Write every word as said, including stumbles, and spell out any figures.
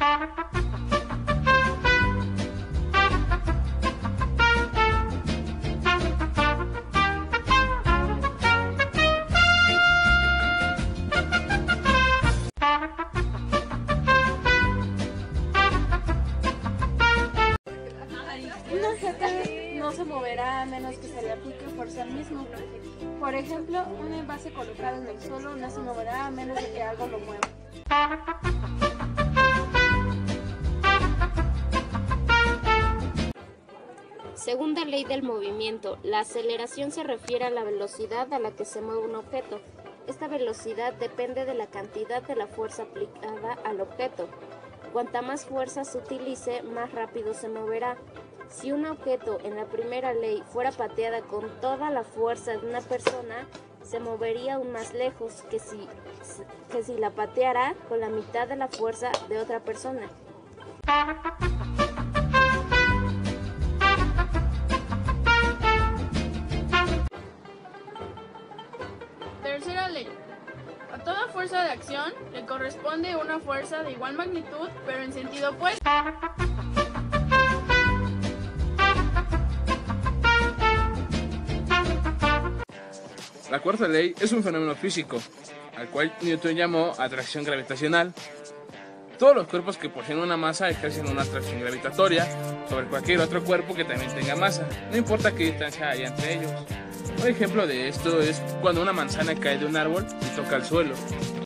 Un objeto no se moverá a menos que se le aplique fuerza al mismo. Por ejemplo, un envase colocado en el suelo no se moverá a menos de que algo lo mueva. Segunda ley del movimiento, la aceleración se refiere a la velocidad a la que se mueve un objeto. Esta velocidad depende de la cantidad de la fuerza aplicada al objeto. Cuanta más fuerza se utilice, más rápido se moverá. Si un objeto en la primera ley fuera pateada con toda la fuerza de una persona, se movería aún más lejos que si, que si la pateara con la mitad de la fuerza de otra persona. Tercera ley. A toda fuerza de acción le corresponde una fuerza de igual magnitud, pero en sentido opuesto. La cuarta ley es un fenómeno físico, al cual Newton llamó atracción gravitacional. Todos los cuerpos que poseen una masa ejercen una atracción gravitatoria sobre cualquier otro cuerpo que también tenga masa, no importa qué distancia haya entre ellos. Un ejemplo de esto es cuando una manzana cae de un árbol y toca el suelo.